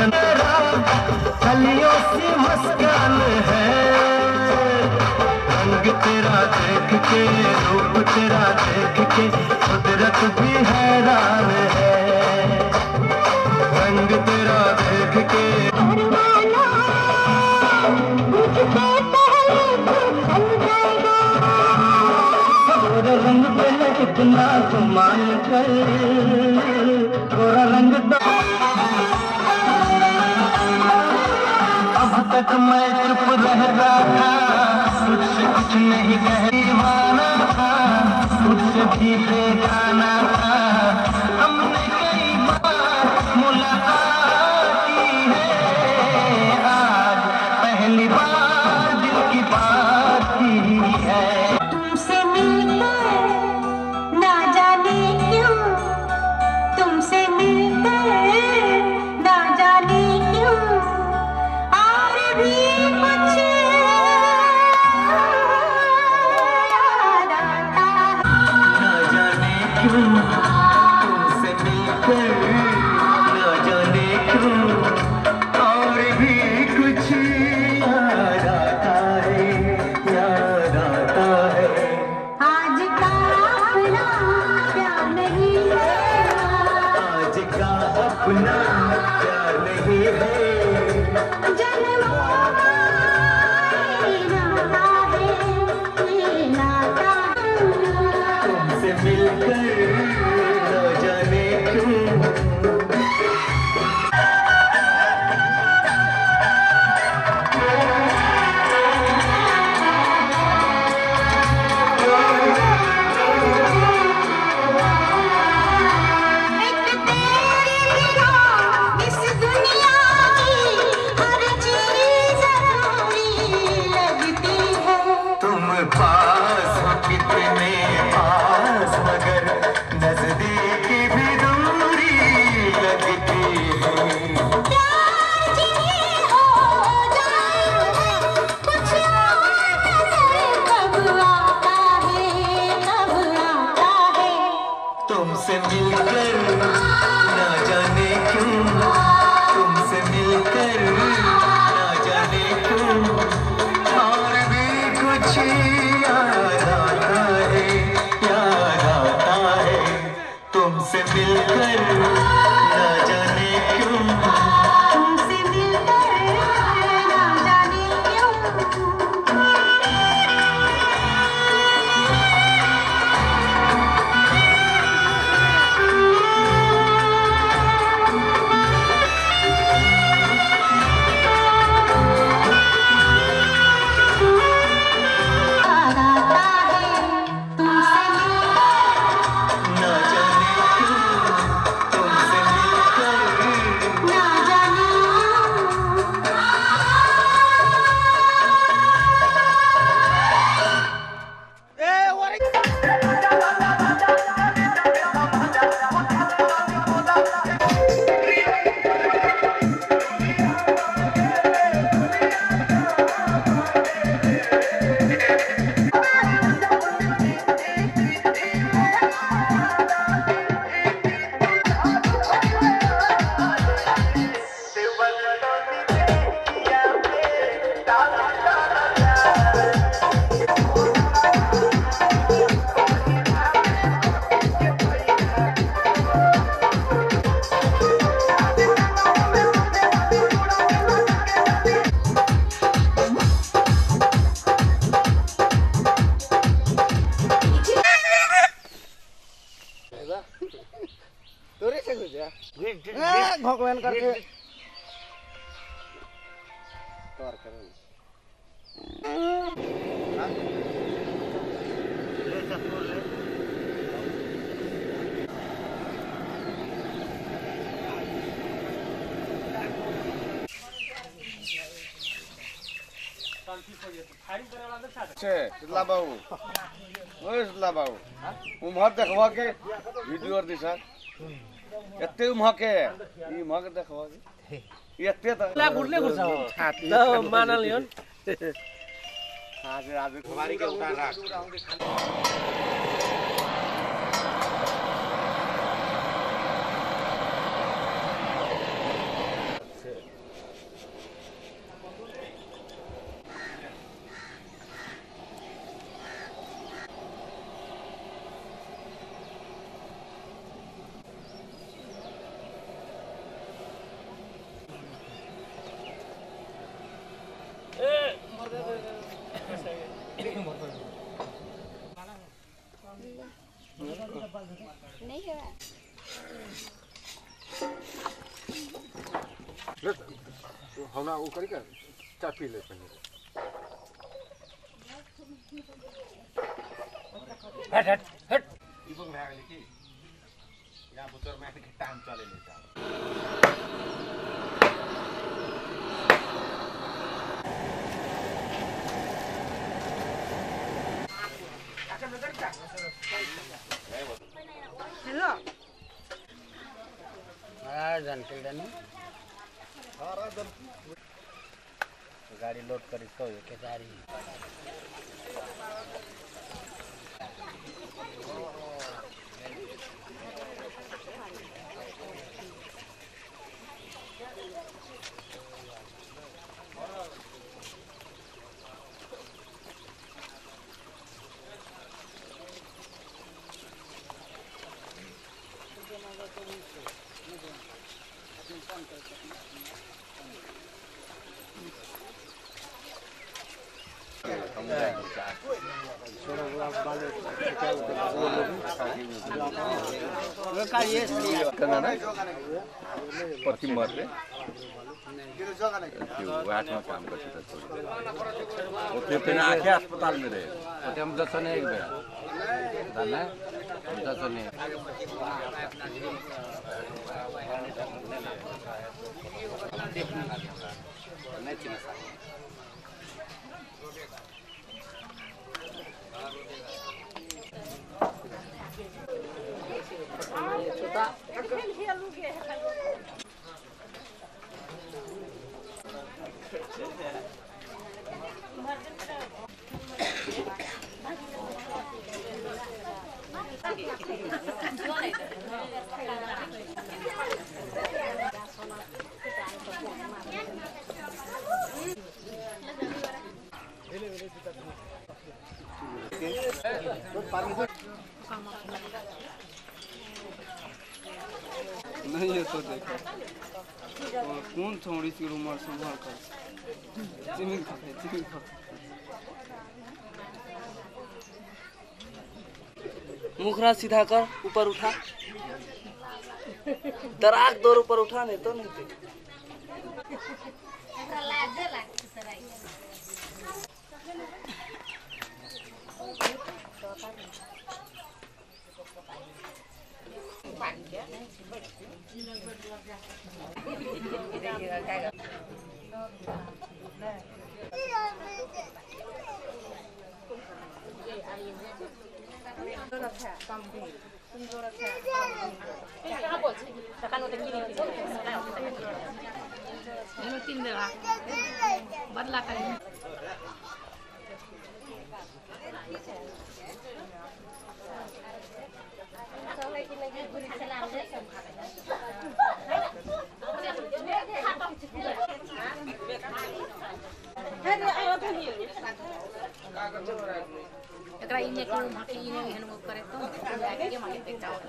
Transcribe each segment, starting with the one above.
कलियों सी मुस्कान है, रंग तेरा देख के, रूप तेरा देख के कुदरत भी हैरान है, रंग तेरा देख के। गोरा रंग पे कितना गुमान कर, गोरा रंग अब तक मैं चुप रह रहा था, तुझसे कुछ नहीं कह दीवाना था, तुझसे भी बेगाना था, हमने कई बार मुलाकात की है, आज पहली बार दिल की बात की है। तुमसे मिलकर ना जाने क्यों, तुमसे मिलकर ना जाने क्यों और भी कुछ याद आता है। ना जाने क्यों तुमसे मिलकर, ना जाने क्यों और भी कुछ याद आता है, याद आता है। आज का अपना प्यार नहीं है, आज का अपना प्यार नहीं है, जन्मों का ये नाता है, ये नाता है। तुमसे मिलकर ना जाने क्यों। एक तेरे बिना इस दुनिया की हर चीज अधूरी लगती है। तुम पास हो कितने पास, मगर नजदीक भी दूरी लगती है। प्यार जिन्हें हो जाए कुछ और नजर कब आता है, कब आता है। तुमसे मिलकर ना जाने क्यों, तुमसे मिलकर ना जाने क्यों और भी कुछ याद आता है, याद आता है। तुमसे मिलकर ना जाने क्यों। तुमसे मिलकर ना जाने क्यों। याद आता है तुमसे मिलकर, ना जाने क्यों तुमसे मिलकर। ना जाने भगवान करके तोर करें शीतला बाबू, शीतला बाबू, उम्र देखवा के वीडियो और दिशा एते उम्र के देखवा के एते तो ला गुडले गुडसा तो मानल यन आज आज हमारी के उठा रख नहीं है ले हमरा वो करी का चाय पी ले पहले हट हट हट इबो भ्यागले कि यहाँ बुचर माथि टाइम चलेले छ हेलो गाडी लोड गरिसक्यो यो के गाडी पश्चिम मर्ले त्यो वाटमा काम गर्छ त त्यो पनि आँखे अस्पताल में रहे त्यो हम जसो नहीं एक बेर दाना जसो नहीं नहीं चिना सक्ने नहीं ये तो देखो कौन थोड़ी सी उम्र संभाल कर जमीन खा मुखरा सीधा कर ऊपर उठा दराक दौर ऊपर उठा नहीं तो नहीं एकरा इने के माटी इने हेन करे तो लागे के माटी पे जाओ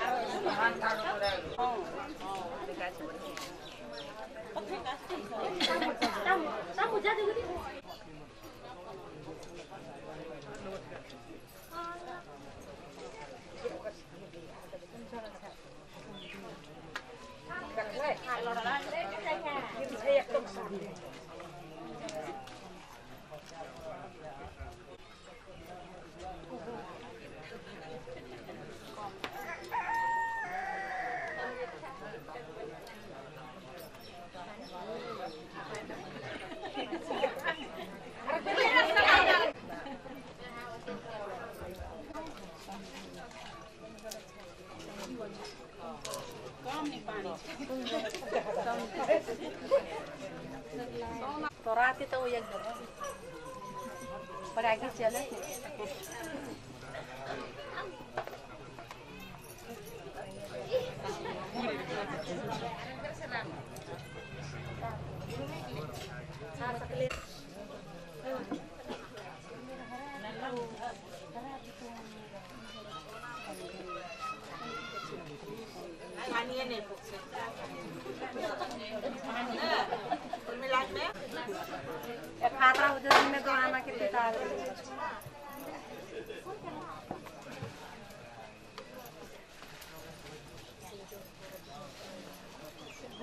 तो रात तो वो एक पर आगे चले खाता उधर में तो आना के तार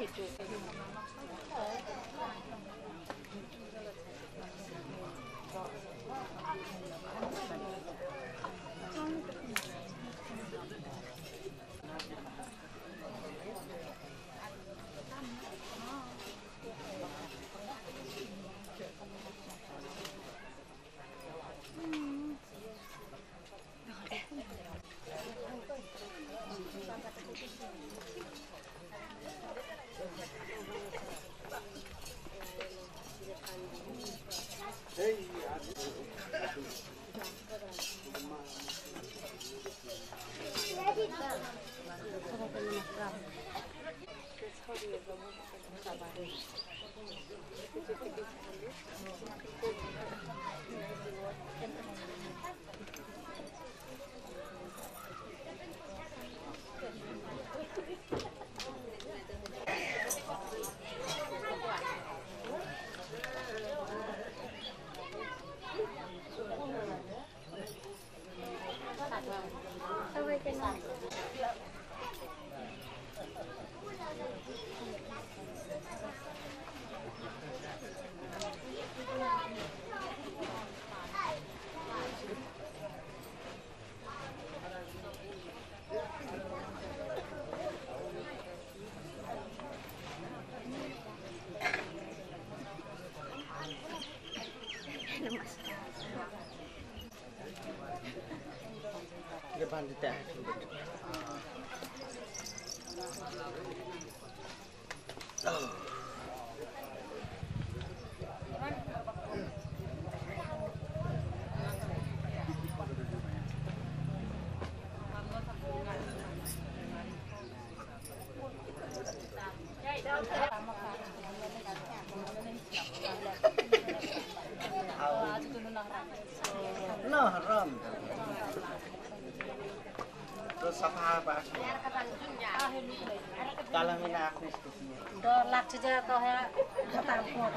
डर लाग्छ जे कहे खतम फोटो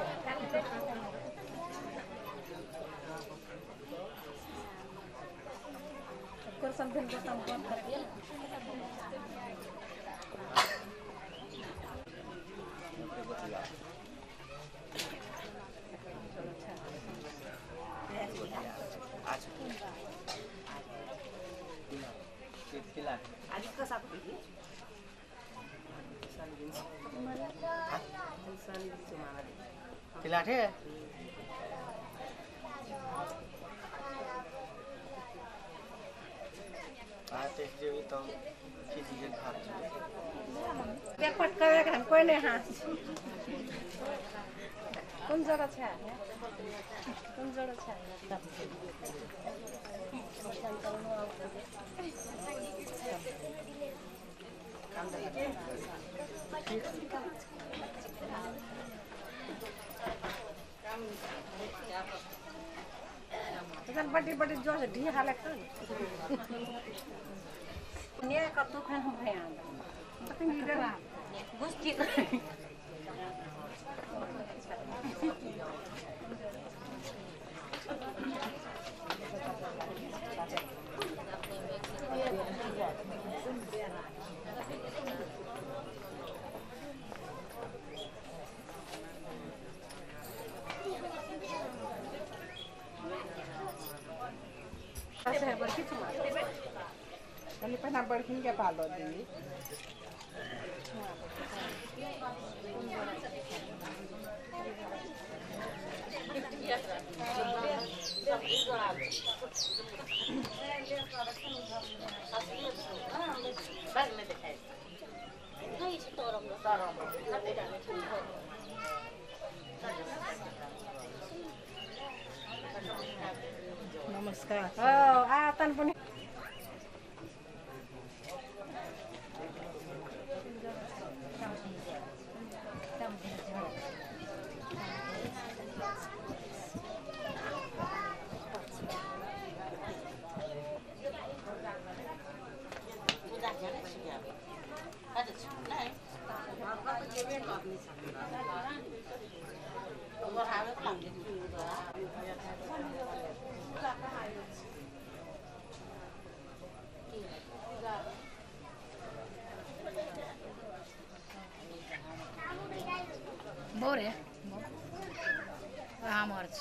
कर समथिंग को संपूर्ण कर दिया आज का साथ Tilate. त्यसले त खिचिदिन खान्छ देखपट गरेको हामी कोही नै हाँस कुन जग्गा छ कुन जग्गा छ बड़ी जो है ढी हालत ने कतो खान हम है पता नहीं इधर गुस्ती Ini pernah berkin ke palo di. Namaskar. Oh, atan pun. बोरे हमर छै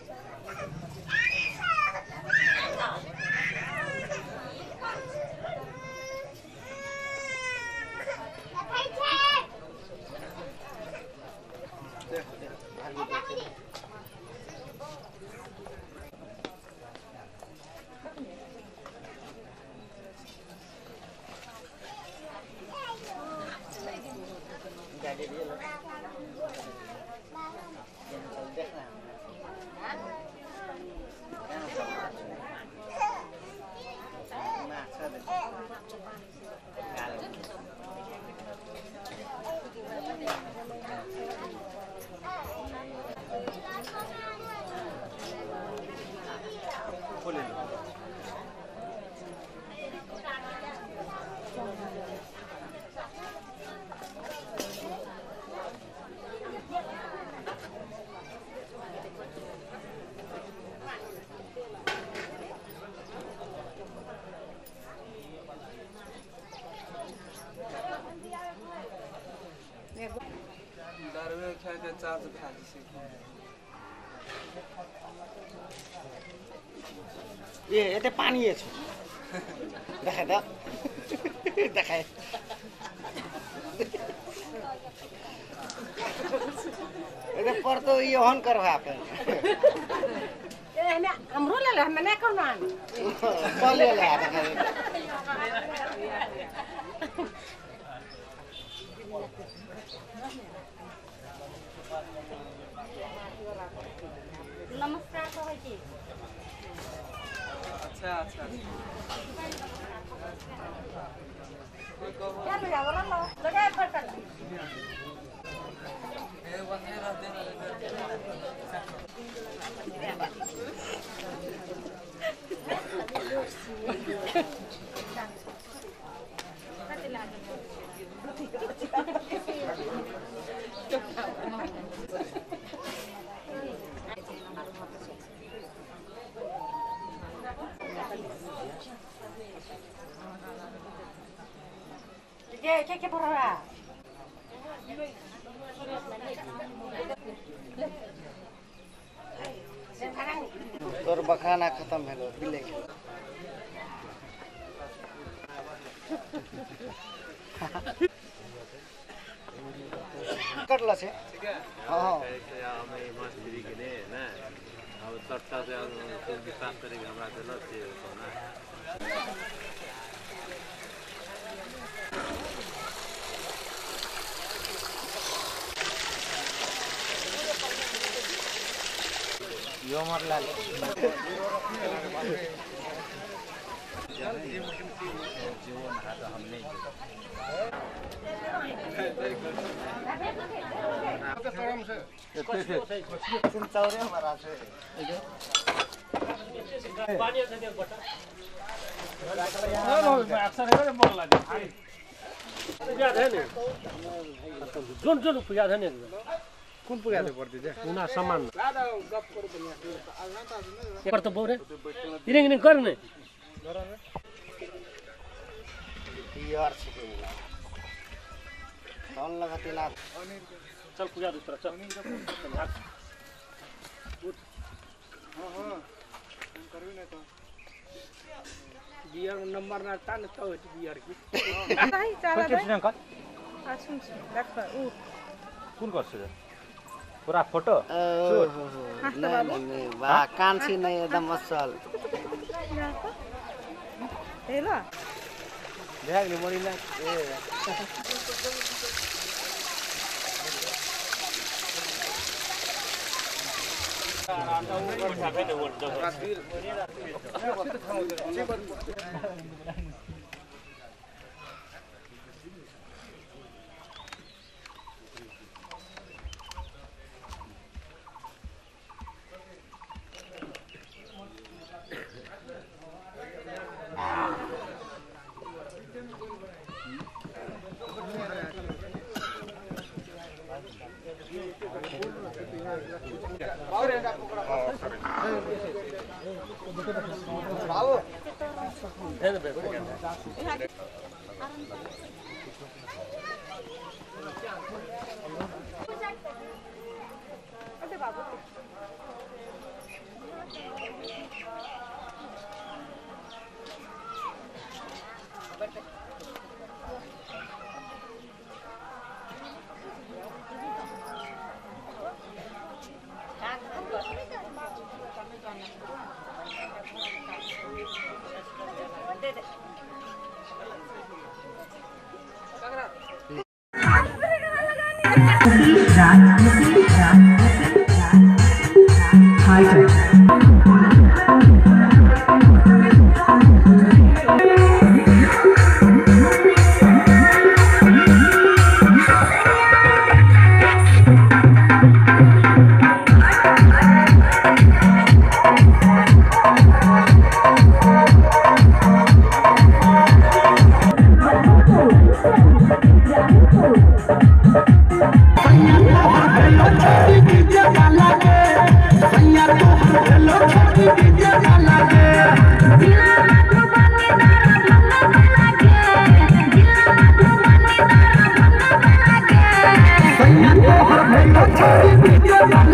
दारुए खाए के चार्ज खा छै ए एते पानी छ देखा त देखाए एते परतो यो हन कर भाप ए हमरो ले हम नहीं कोनो आनी चले ले नमस्कार कहै छी अच्छा अच्छा क्या लगा बोला लो लगा पर कर ए वने रहते के परा तोर बखाना खत्म भेलो बिले कटला छे ठीक है हां हमें मस्ती के लिए ना अब सट्टा से कुछ भी काम करेगा हमरा से न से ना यो मरला जीवन हाथ हमने सुन चौरे हमारा से जुन जुन पुग्या छ नि कुन पुगाले पर्दै छ उना सामान पर त बोरे इरिङ इरिङ गर्ने यार छिके कौन लगा तिला चल पुग्या दुसरा चल बियर नंबर ना तान त बियर की नाही चला दे अंकल आछुन देख उ कुन गर्छ पूरा फोटो नहीं वाह कांसी नहीं एकदम असल हेलो देख नि मोरी ना ए के